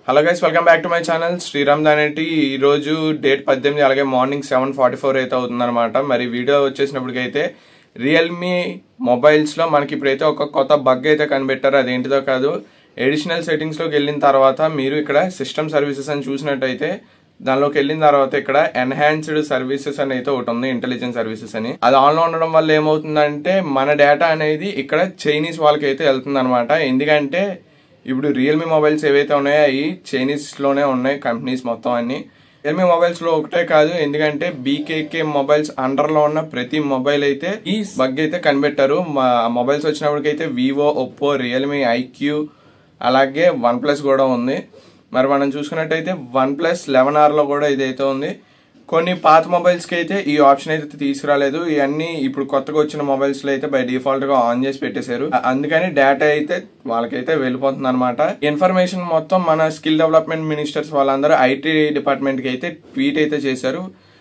Hello guys, welcome back to my channel Sriram Daneti. ఈ రోజు date 18, అలాగే మార్నింగ్ 7:44 అయితే అవుతుందన్నమాట. మరి వీడియో వచ్చేసినప్పటికైతే రియల్మీ మొబైల్స్లో మనకి ఇప్పుడైతే ఒక కొత్త బగ్ అయితే కనిపెట్టారు. అదేంటిదో కాదు, ఎడిషనల్ సెట్టింగ్స్లోకి వెళ్ళిన తర్వాత మీరు ఇక్కడ సిస్టమ్ సర్వీసెస్ అని చూసినట్టయితే దానిలోకి వెళ్ళిన తర్వాత ఇక్కడ ఎన్హాన్స్డ్ సర్వీసెస్ అని అయితే ఒకటి ఉంది, ఇంటెలిజెన్స్ సర్వీసెస్ అని. అది ఆన్లో ఉండడం వల్ల ఏమవుతుందంటే మన డేటా అనేది ఇక్కడ చైనీస్ వాళ్ళకి అయితే వెళ్తుంది అనమాట. ఎందుకంటే ఇప్పుడు రియల్మీ మొబైల్స్ ఏవైతే ఉన్నాయో అవి చైనీస్లోనే ఉన్నాయి కంపెనీస్ మొత్తం అన్ని. రియల్మీ మొబైల్స్లో ఒకటే కాదు, ఎందుకంటే బీకేకే మొబైల్స్ అండర్లో ఉన్న ప్రతి మొబైల్ అయితే ఈ బగ్ అయితే కనిపెట్టారు. మొబైల్స్ వచ్చినప్పటికైతే వివో, ఒప్పో, రియల్మీ, ఐక్యూ, అలాగే OnePlus కూడా ఉంది. మరి మనం చూసుకున్నట్టయితే OnePlus 11R లో కూడా ఇదైతే ఉంది. కొన్ని పాత మొబైల్స్కి అయితే ఈ ఆప్షన్ అయితే తీసుకురాలేదు. ఇవన్నీ ఇప్పుడు కొత్తగా వచ్చిన మొబైల్స్లో అయితే బై డిఫాల్ట్ గా ఆన్ చేసి పెట్టేశారు. అందుకని డేటా అయితే వాళ్ళకైతే వెళ్ళిపోతుంది అనమాట. ఇన్ఫర్మేషన్ మొత్తం మన స్కిల్ డెవలప్మెంట్ మినిస్టర్స్ వాళ్ళందరూ ఐటీ డిపార్ట్మెంట్ కి అయితే ట్వీట్ అయితే చేశారు.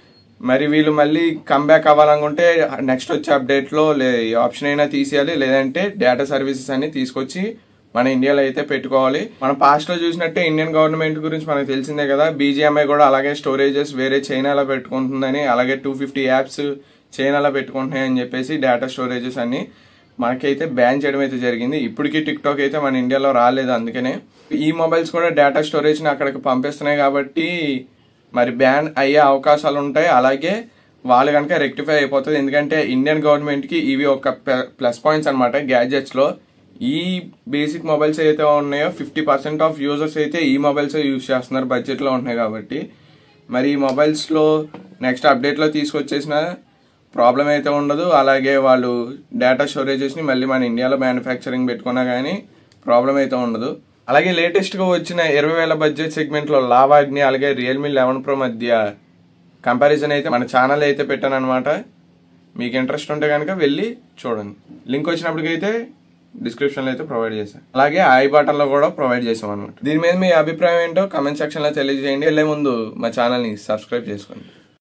మరి వీళ్ళు మళ్ళీ కంబ్యాక్ అవ్వాలనుకుంటే నెక్స్ట్ వచ్చే అప్డేట్ లో ఈ ఆప్షన్ అయినా తీసేయాలి, లేదంటే డేటా సర్వీసెస్ అన్ని తీసుకొచ్చి మన ఇండియాలో అయితే పెట్టుకోవాలి. మనం పాస్ట్ లో చూసినట్టే ఇండియన్ గవర్నమెంట్ గురించి మనకు తెలిసిందే కదా, BGMI కూడా అలాగే స్టోరేజెస్ వేరే చైనాలో పెట్టుకుంటుందని, అలాగే 250 యాప్స్ చైనాలో పెట్టుకుంటున్నాయి అని చెప్పేసి డేటా స్టోరేజెస్ అన్ని మనకైతే బ్యాన్ చేయడం అయితే జరిగింది. ఇప్పటికీ టిక్టాక్ అయితే మన ఇండియాలో రాలేదు. అందుకనే ఈ మొబైల్స్ కూడా డేటా స్టోరేజ్ ని అక్కడికి పంపిస్తున్నాయి కాబట్టి మరి బ్యాన్ అయ్యే అవకాశాలు ఉంటాయి. అలాగే వాళ్ళు కనుక రెక్టిఫై అయిపోతుంది. ఎందుకంటే ఇండియన్ గవర్నమెంట్ కి ఇవి ఒక ప్లస్ పాయింట్స్ అనమాట. గ్యాడ్జెట్స్ లో ఈ బేసిక్ మొబైల్స్ అయితే ఉన్నాయో 50% ఆఫ్ యూజర్స్ అయితే ఈ మొబైల్స్ యూజ్ చేస్తున్నారు, బడ్జెట్ లో ఉంటున్నాయి కాబట్టి. మరి ఈ మొబైల్స్ లో నెక్స్ట్ అప్డేట్ లో తీసుకొచ్చేసిన ప్రాబ్లం అయితే ఉండదు. అలాగే వాళ్ళు డేటా స్టోరేజెస్ ని మళ్ళీ మన ఇండియాలో మ్యానుఫ్యాక్చరింగ్ పెట్టుకున్నా కానీ ప్రాబ్లం అయితే ఉండదు. అలాగే లేటెస్ట్ గా వచ్చిన 20,000 బడ్జెట్ సెగ్మెంట్ లో లావాగ్ని అలాగే రియల్మీ 11 Pro మధ్య కంపారిజన్ అయితే మన ఛానల్ అయితే పెట్టాను అనమాట. మీకు ఇంట్రెస్ట్ ఉంటే కనుక వెళ్ళి చూడండి. లింక్ వచ్చినప్పటికైతే డిస్క్రిప్షన్ లో అయితే ప్రొవైడ్ చేశాను, అలాగే ఐ బటన్ లో కూడా ప్రొవైడ్ చేసాం అనమాట. దీని మీద మీ అభిప్రాయం ఏంటో కమెంట్ సెక్షన్ లో తెలియజేయండి. వెళ్లే ముందు మా ఛానల్ ని సబ్స్క్రైబ్ చేసుకోండి.